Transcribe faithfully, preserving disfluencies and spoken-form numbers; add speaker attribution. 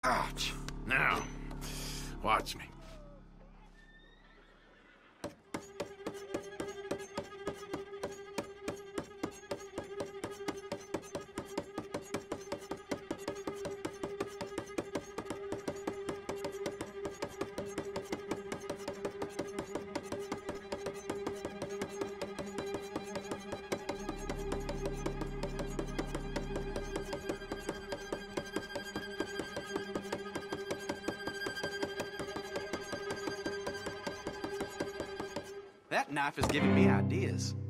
Speaker 1: Ouch. Now, watch me.
Speaker 2: That knife is giving me ideas.